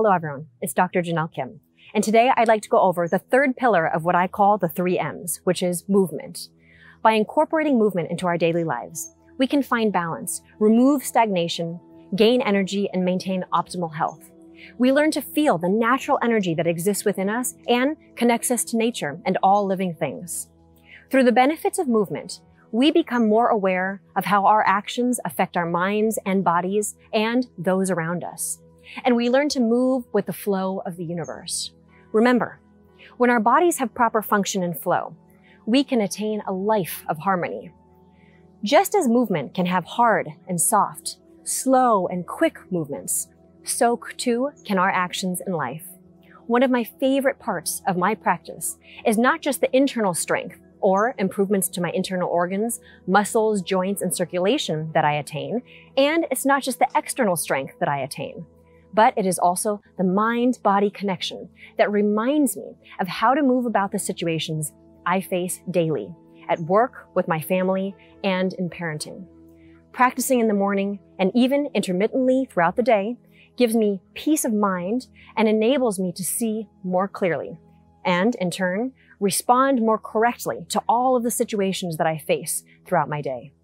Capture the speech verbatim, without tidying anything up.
Hello everyone, it's Doctor Janelle Kim. And today I'd like to go over the third pillar of what I call the three M's, which is movement. By incorporating movement into our daily lives, we can find balance, remove stagnation, gain energy, and maintain optimal health. We learn to feel the natural energy that exists within us and connects us to nature and all living things. Through the benefits of movement, we become more aware of how our actions affect our minds and bodies and those around us. And we learn to move with the flow of the universe. Remember, when our bodies have proper function and flow, we can attain a life of harmony. Just as movement can have hard and soft, slow and quick movements, so too can our actions in life. One of my favorite parts of my practice is not just the internal strength or improvements to my internal organs, muscles, joints, and circulation that I attain, and it's not just the external strength that I attain, but it is also the mind-body connection that reminds me of how to move about the situations I face daily, at work, with my family, and in parenting. Practicing in the morning and even intermittently throughout the day gives me peace of mind and enables me to see more clearly, and in turn, respond more correctly to all of the situations that I face throughout my day.